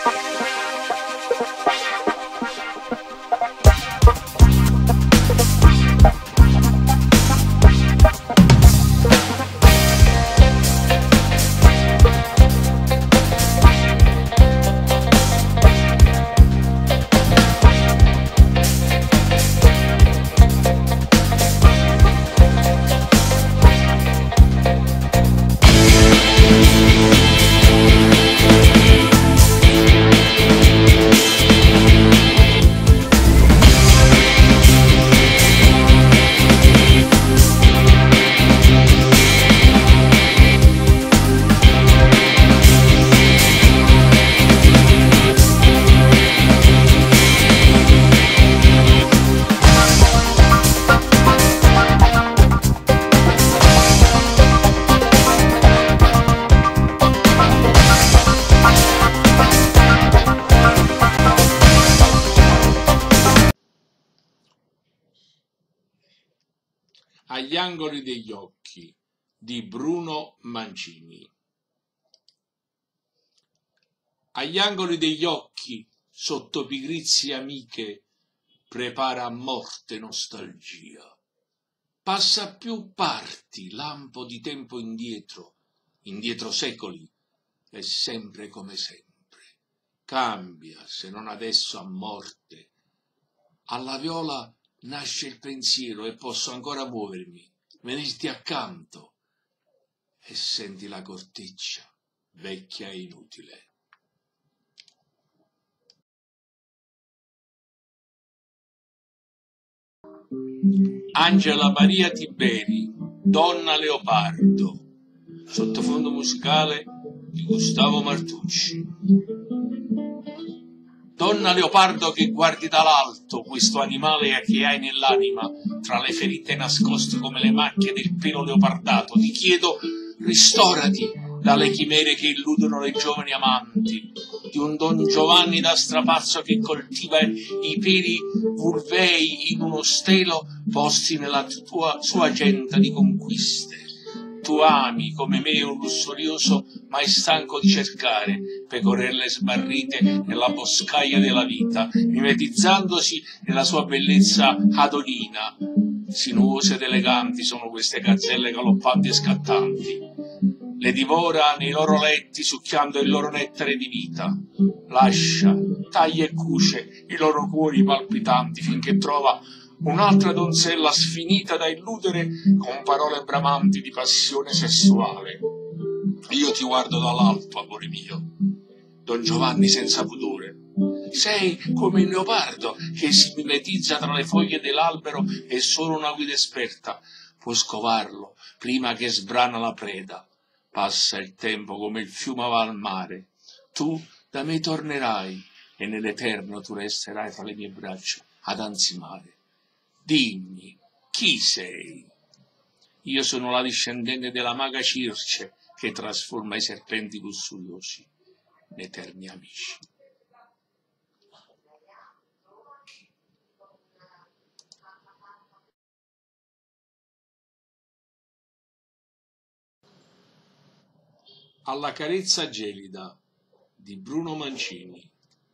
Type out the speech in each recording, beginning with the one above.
Agli angoli degli occhi di Bruno Mancini. Agli angoli degli occhi, sotto pigrizie amiche, prepara a morte nostalgia. Passa più parti, lampo di tempo indietro secoli, è sempre come sempre. Cambia, se non adesso a morte. Alla viola nasce il pensiero e posso ancora muovermi, venirti accanto e senti la corteccia, vecchia e inutile. Angela Maria Tiberi, Donna Leopardo, sottofondo musicale di Gustavo Martucci. Donna Leopardo che guardi dall'alto questo animale che hai nell'anima, tra le ferite nascoste come le macchie del pelo leopardato, ti chiedo, ristorati dalle chimere che illudono le giovani amanti, di un Don Giovanni da strapazzo che coltiva i peli vulvei in uno stelo posti nella sua agenda di conquiste. Tu ami come me un lussurioso mai stanco di cercare pecorelle smarrite nella boscaglia della vita, mimetizzandosi nella sua bellezza adonina. Sinuose ed eleganti sono queste gazzelle galoppanti e scattanti. Le divora nei loro letti succhiando il loro nettare di vita. Lascia, taglia e cuce i loro cuori palpitanti finché trova un'altra donzella sfinita da illudere con parole bramanti di passione sessuale. Io ti guardo dall'alto, amore mio, Don Giovanni senza pudore. Sei come il leopardo che si mimetizza tra le foglie dell'albero e solo una guida esperta può scovarlo prima che sbrana la preda. Passa il tempo come il fiume va al mare. Tu da me tornerai e nell'eterno tu resterai fra le mie braccia ad ansimare. Dimmi, chi sei? Io sono la discendente della maga Circe che trasforma i serpenti lussuriosi in eterni amici. Alla carezza gelida di Bruno Mancini.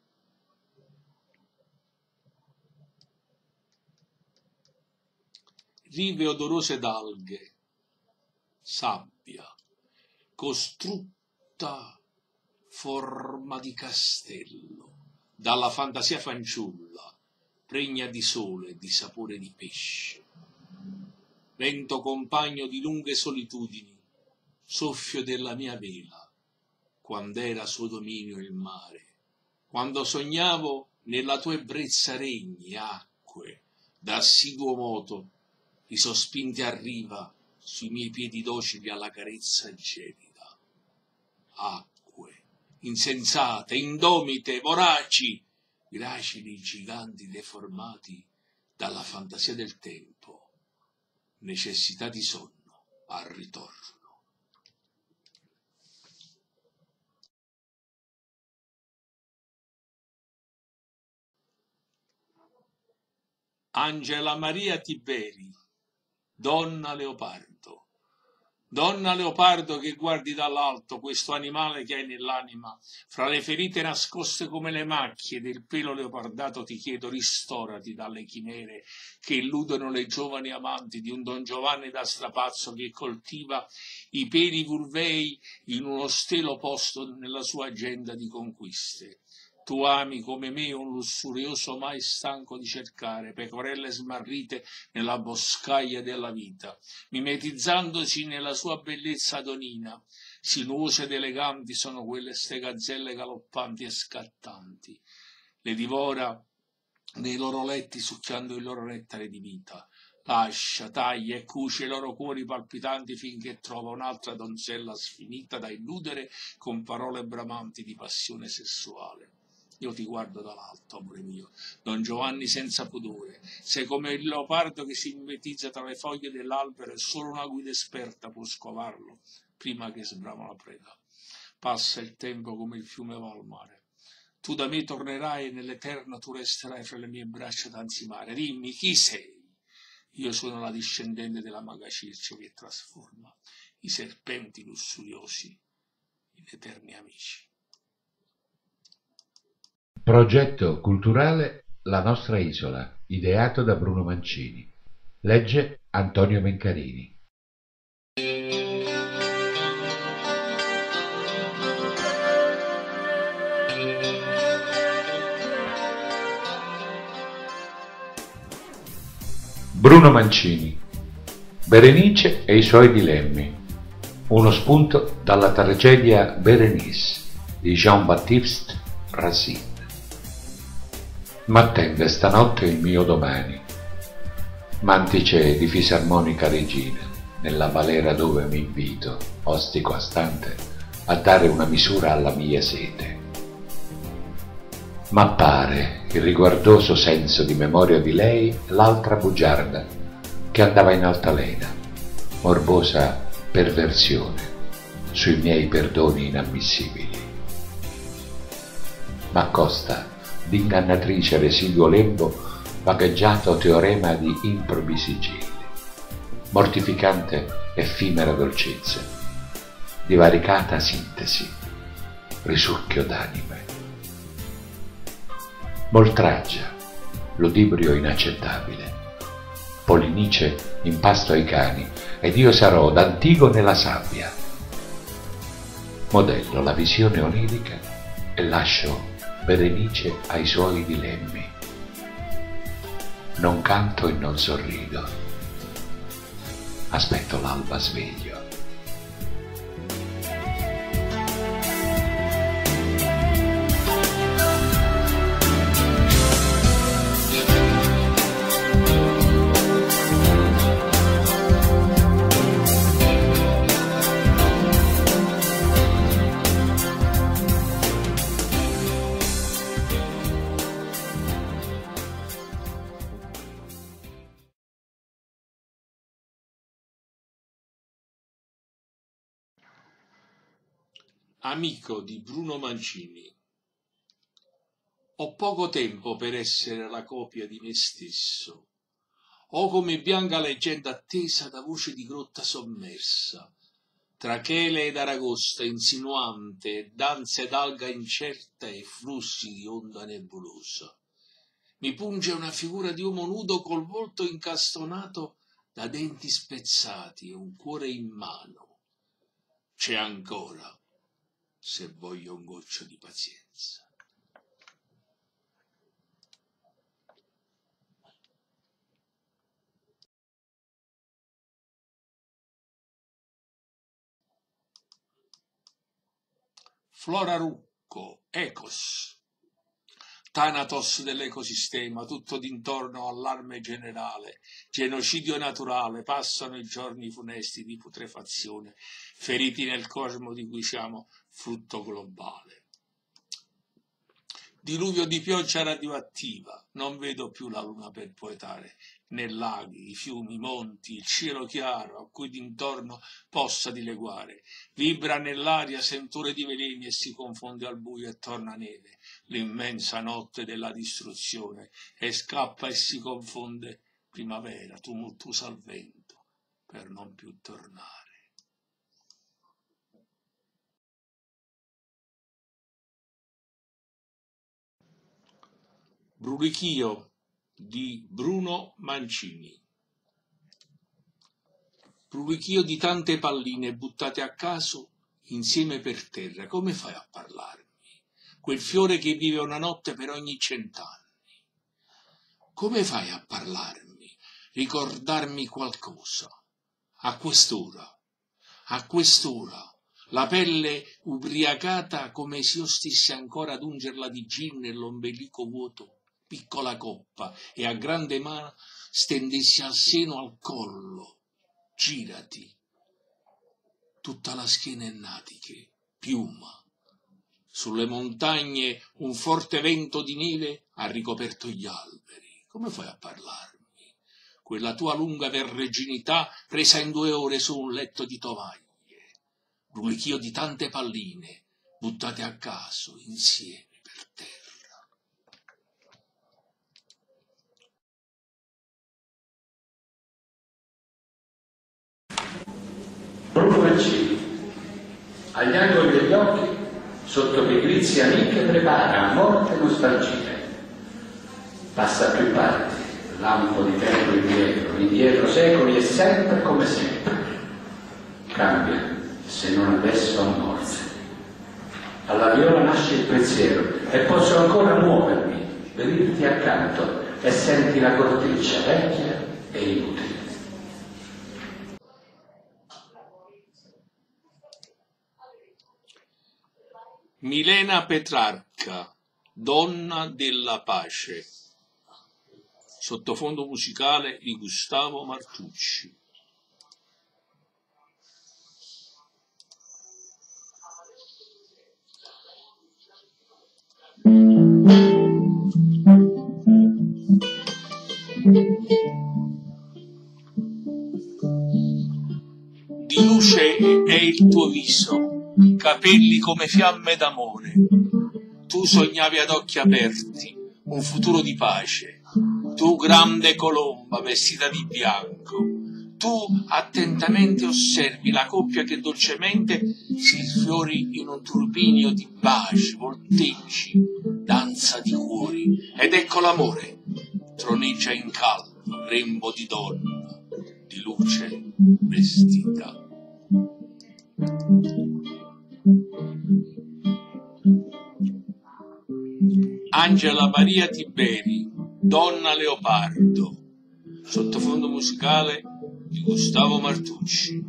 Rive odorose d'alghe, sabbia, costrutta forma di castello, dalla fantasia fanciulla, pregna di sole e di sapore di pesce. Vento compagno di lunghe solitudini, soffio della mia vela, quand'era suo dominio il mare, quando sognavo nella tua ebbrezza regni, acque, d'assiduo moto, i sospinti a riva sui miei piedi docili alla carezza gelida. Acque, insensate, indomite, voraci, gracili giganti deformati dalla fantasia del tempo, necessità di sonno al ritorno. Angela Maria Tiberi, Donna Leopardo, Donna leopardo che guardi dall'alto questo animale che hai nell'anima, fra le ferite nascoste come le macchie del pelo leopardato ti chiedo ristorati dalle chimere che illudono le giovani amanti di un Don Giovanni da strapazzo che coltiva i peli vulvei in uno stelo posto nella sua agenda di conquiste. Tu ami come me un lussurioso mai stanco di cercare pecorelle smarrite nella boscaglia della vita, mimetizzandosi nella sua bellezza adonina. Sinuose ed eleganti sono quelle ste gazzelle galoppanti e scattanti. Le divora nei loro letti succhiando il loro nettare di vita. Lascia, taglia e cuce i loro cuori palpitanti finché trova un'altra donzella sfinita da illudere con parole bramanti di passione sessuale. Io ti guardo dall'alto, amore mio, Don Giovanni senza pudore. Sei come il leopardo che si mimetizza tra le foglie dell'albero e solo una guida esperta può scovarlo prima che sbrama la preda. Passa il tempo come il fiume va al mare. Tu da me tornerai e nell'eterno tu resterai fra le mie braccia d'ansimare. Dimmi, chi sei? Io sono la discendente della maga Circe che trasforma i serpenti lussuriosi in eterni amici. Progetto culturale La nostra isola, ideato da Bruno Mancini. Legge Antonio Mencarini. Bruno Mancini. Berenice e i suoi dilemmi. Uno spunto dalla tragedia Berenice di Jean-Baptiste Racine. M'attende stanotte il mio domani, mantice di fisarmonica regina, nella valera dove mi invito, ostico astante, a dare una misura alla mia sete. M'appare il riguardoso senso di memoria di lei l'altra bugiarda che andava in altalena, morbosa perversione sui miei perdoni inammissibili. M'accosta d'ingannatrice residuo lembo vagheggiato teorema di improbi sigilli, mortificante effimera dolcezza, divaricata sintesi, risucchio d'anime. Moltraggia, ludibrio inaccettabile, Polinice in pasto ai cani, ed io sarò d'Antigone la sabbia. Modello la visione onirica e lascio Berenice ai suoi dilemmi. Non canto e non sorrido, aspetto l'alba sveglio. Amico di Bruno Mancini. Ho poco tempo per essere la copia di me stesso. Ho come bianca leggenda attesa da voce di grotta sommersa, tra chele ed aragosta insinuante, danze d'alga incerta e flussi di onda nebulosa. Mi punge una figura di uomo nudo col volto incastonato da denti spezzati e un cuore in mano. C'è ancora, se voglio un goccio di pazienza. Flora Rucco, Ecos, Thanatos dell'ecosistema, tutto d'intorno allarme generale, genocidio naturale, passano i giorni funesti di putrefazione, feriti nel cosmo di cui siamo frutto globale. Diluvio di pioggia radioattiva, non vedo più la luna per poetare, né laghi, i fiumi, i monti, il cielo chiaro a cui d'intorno possa dileguare. Vibra nell'aria sentore di veleni e si confonde al buio e torna neve, l'immensa notte della distruzione, e scappa e si confonde primavera, tumultuosa al vento, per non più tornare. Brulichio di Bruno Mancini. Brulichio di tante palline buttate a caso insieme per terra. Come fai a parlarmi? Quel fiore che vive una notte per ogni 100 anni. Come fai a parlarmi? Ricordarmi qualcosa? A quest'ora, la pelle ubriacata come se io stessi ancora ad ungerla di gin e l'ombelico vuoto, piccola coppa, e a grande mano stendessi al seno, al collo. Girati. Tutta la schiena è natiche, piuma. Sulle montagne un forte vento di neve ha ricoperto gli alberi. Come fai a parlarmi? Quella tua lunga verreginità presa in 2 ore su un letto di tovaglie. Brulichio di tante palline buttate a caso insieme per terra. Bruno Mancini, agli angoli degli occhi, sotto pigrizie amiche, prepara a morte nostalgie. Passa a più parti, lampo di tempo indietro secoli e sempre come sempre. Cambia, se non adesso a morte. Alla viola nasce il pensiero e posso ancora muovermi, venirti accanto e senti la corteccia vecchia e inutile. Milena Petrarca, Donna della pace. Sottofondo musicale di Gustavo Martucci. Di luce è il tuo viso, capelli come fiamme d'amore. Tu sognavi ad occhi aperti un futuro di pace. Tu grande colomba vestita di bianco. Tu attentamente osservi la coppia che dolcemente si sfiori in un turbinio di baci, volteggi, danza di cuori. Ed ecco l'amore, troneggia in calmo, rembo di donna, di luce vestita. Angela Maria Tiberi, Donna Leopardo. Sottofondo musicale di Gustavo Martucci.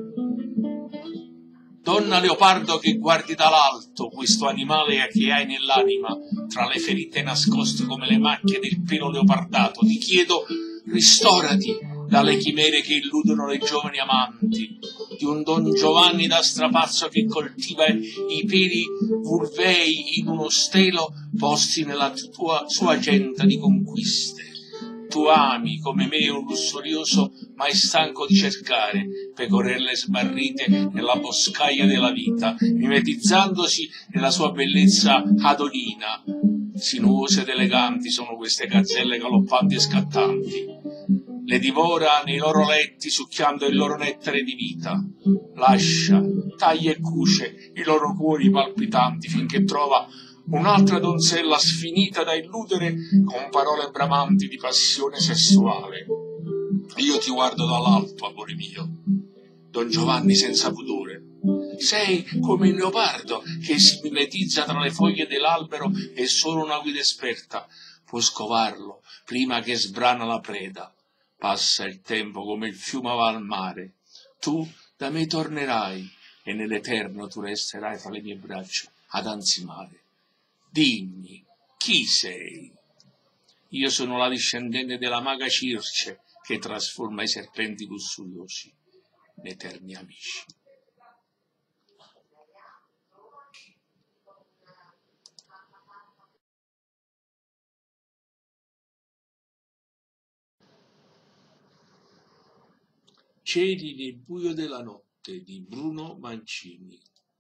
Donna Leopardo che guardi dall'alto questo animale che hai nell'anima, tra le ferite nascoste come le macchie del pelo leopardato, ti chiedo, ristorati dalle chimere che illudono le giovani amanti, di un Don Giovanni da strapazzo che coltiva i peli vulvei in uno stelo posti nella sua agenda di conquiste. Tu ami come me un lussurioso mai stanco di cercare pecorelle smarrite nella boscaglia della vita, mimetizzandosi nella sua bellezza adolina. Sinuose ed eleganti sono queste gazzelle galoppanti e scattanti. Le divora nei loro letti succhiando il loro nettare di vita. Lascia, taglia e cuce i loro cuori palpitanti finché trova un'altra donzella sfinita da illudere con parole bramanti di passione sessuale. Io ti guardo dall'alto, amore mio, Don Giovanni senza pudore. Sei come il leopardo che si mimetizza tra le foglie dell'albero e solo una guida esperta può scovarlo prima che sbrana la preda. Passa il tempo come il fiume va al mare. Tu da me tornerai e nell'eterno tu resterai fra le mie braccia ad ansimare. Dimmi, chi sei? Io sono la discendente della maga Circe che trasforma i serpenti lussuriosi in eterni amici. Cieli nel buio della notte di Bruno Mancini.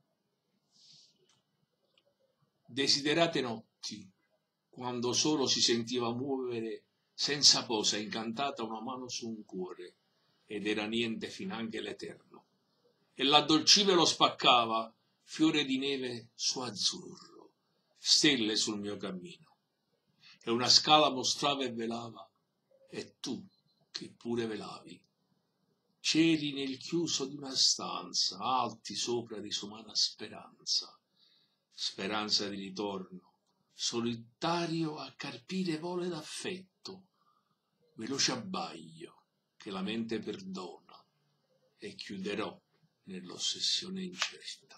Desiderate notti, quando solo si sentiva muovere senza posa incantata una mano su un cuore, ed era niente finanche l'eterno, e l'addolcive lo spaccava, fiore di neve su azzurro, stelle sul mio cammino. e una scala mostrava e velava, e tu che pure velavi. C'eri nel chiuso di una stanza, alti sopra disumana speranza, speranza di ritorno, solitario a carpire vole d'affetto, veloce abbaglio che la mente perdona, e chiuderò nell'ossessione incerta.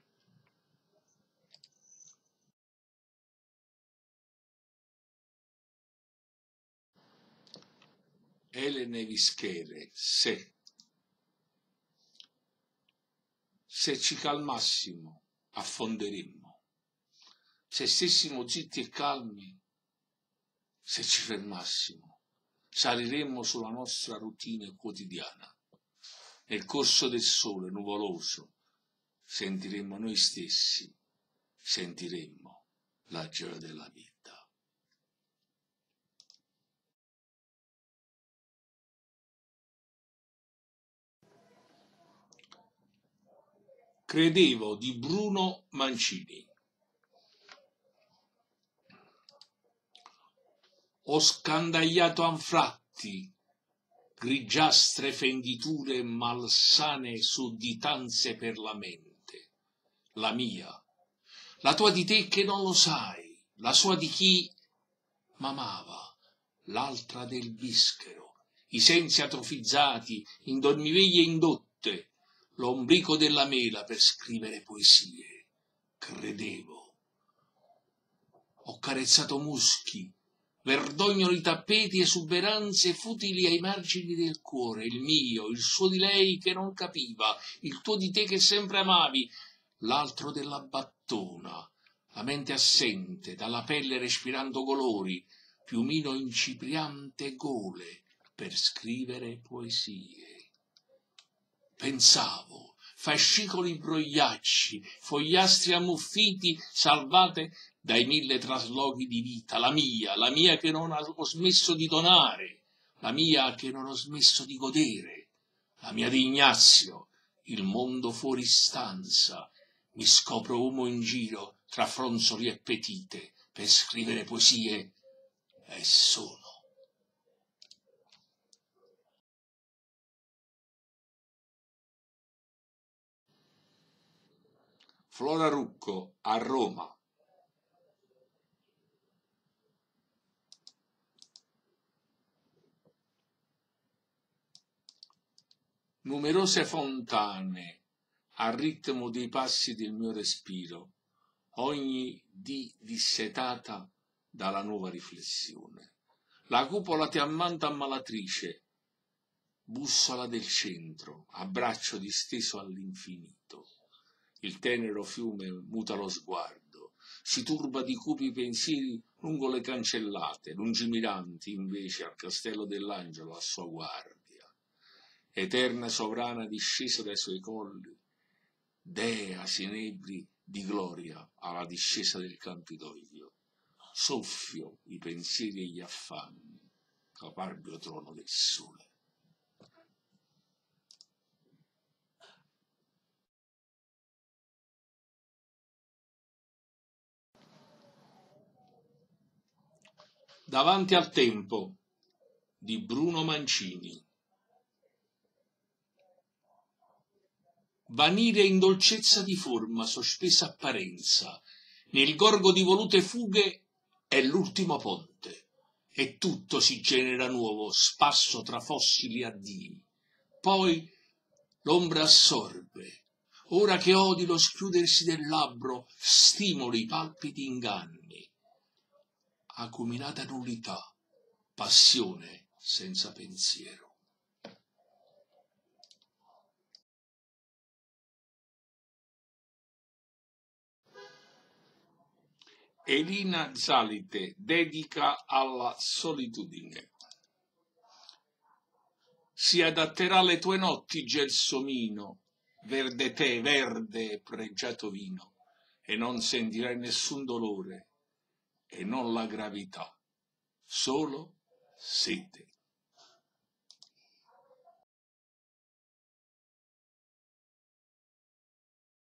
Elene Vischere, se ci calmassimo, affonderemmo. Se stessimo zitti e calmi, se ci fermassimo, saliremmo sulla nostra routine quotidiana. Nel corso del sole nuvoloso sentiremmo noi stessi, sentiremmo la gioia della vita. Credevo di Bruno Mancini. Ho scandagliato anfratti, grigiastre fenditure malsane sudditanze per la mente, la mia, la tua di te che non lo sai, la sua di chi m'amava, l'altra del bischero, i sensi atrofizzati in dormiveglie indotte, l'ombrico della mela per scrivere poesie. Credevo. Ho carezzato muschi, verdognoli tappeti, esuberanze futili ai margini del cuore, il mio, il suo di lei che non capiva, il tuo di te che sempre amavi, l'altro della battona, la mente assente, dalla pelle respirando colori, piumino incipriante gole per scrivere poesie. Pensavo, fascicoli brogliacci, fogliastri ammuffiti, salvate dai 1000 traslochi di vita, la mia che non ho smesso di donare, la mia che non ho smesso di godere, la mia di Ignazio, il mondo fuori stanza, mi scopro uomo in giro tra fronzoli e petite, per scrivere poesie, e sono. Flora Rucco, a Roma. Numerose fontane, al ritmo dei passi del mio respiro, ogni dì dissetata dalla nuova riflessione. La cupola ti ammanta ammalatrice, bussola del centro, abbraccio disteso all'infinito. Il tenero fiume muta lo sguardo, si turba di cupi pensieri lungo le cancellate, lungimiranti invece al castello dell'angelo a sua guardia. Eterna sovrana discesa dai suoi colli, dea sinebri di gloria alla discesa del Campidoglio. Soffio i pensieri e gli affanni, caparbio trono del sole. Davanti al tempo di Bruno Mancini. Vanire in dolcezza di forma, sospesa apparenza, nel gorgo di volute fughe è l'ultimo ponte, e tutto si genera nuovo, spasso tra fossili addii. Poi l'ombra assorbe, ora che odi lo schiudersi del labbro, stimoli i palpiti inganni. Acuminata nullità, passione senza pensiero. Elina Zalite, dedica alla solitudine. Si adatterà alle tue notti gelsomino, verde tè, verde pregiato vino, e non sentirai nessun dolore, e non la gravità, solo sete.